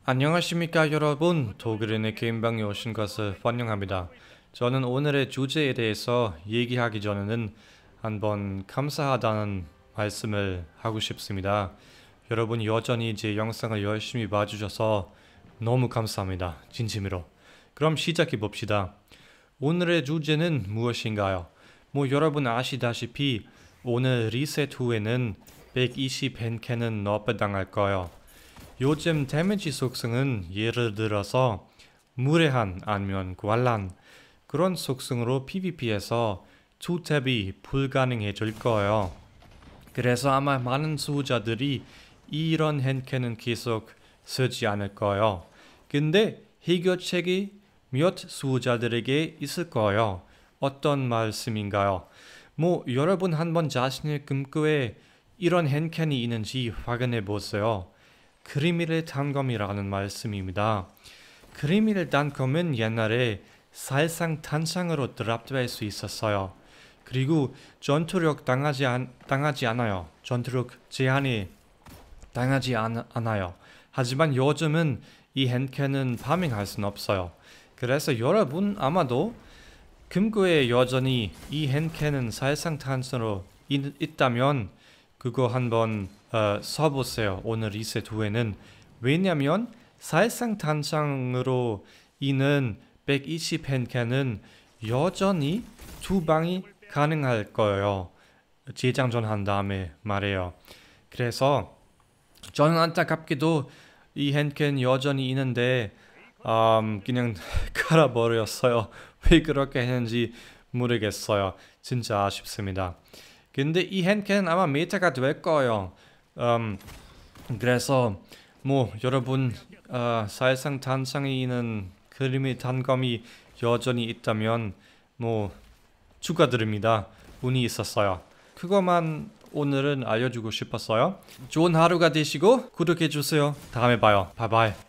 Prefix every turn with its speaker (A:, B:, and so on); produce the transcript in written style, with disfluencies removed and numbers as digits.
A: 안녕하십니까 여러분. 독일인의 게임방에 오신 것을 환영합니다. 저는 오늘의 주제에 대해서 얘기하기 전에는 한번 감사하다는 말씀을 하고 싶습니다. 여러분 여전히 제 영상을 열심히 봐주셔서 너무 감사합니다. 진심으로. 그럼 시작해 봅시다. 오늘의 주제는 무엇인가요? 여러분 아시다시피 오늘 리셋 후에는 120 헨켄은 너프당할 거예요. 요즘 데미지 속성은 예를 들어서 무례한 아니면 관란 그런 속성으로 PVP에서 투탭이 불가능해질 거예요. 그래서 아마 많은 수호자들이 이런 헨켄은 계속 쓰지 않을 거예요. 근데 해결책이 몇 수호자들에게 있을 거예요. 어떤 말씀인가요? 여러분 한번 자신의 금고에 이런 헨켄이 있는지 확인해 보세요. 크리미를 단검이라는 말씀입니다. 크리미를 단검은 옛날에 살상 탄창으로 드랍될 수 있었어요. 그리고 전투력 당하지 않아요. 전투력 제한이 당하지 않아요. 하지만 요즘은 이 헨켄은 파밍할 수는 없어요. 그래서 여러분 아마도 금고에 여전히 이 헨켄은 살상 탄창으로 있다면 그거 한번 써보세요. 오늘 리셋 후에는. 왜냐면 살상 탄창으로 있는 120 헨켄은 여전히 두 방이 가능할 거예요. 재장전한 다음에 말해요. 그래서 저는 안타깝게도 이 헨켄 여전히 있는데 그냥 갈아버렸어요. 왜 그렇게 했는지 모르겠어요. 진짜 아쉽습니다. 근데 이 헨켄은 아마 메타가 될 거예요. 그래서 여러분 살상 탄창에 있는 크리미 단검이 여전히 있다면 축하드립니다. 운이 있었어요. 그것만 오늘은 알려주고 싶었어요. 좋은 하루가 되시고 구독해주세요. 다음에 봐요. 바이바이.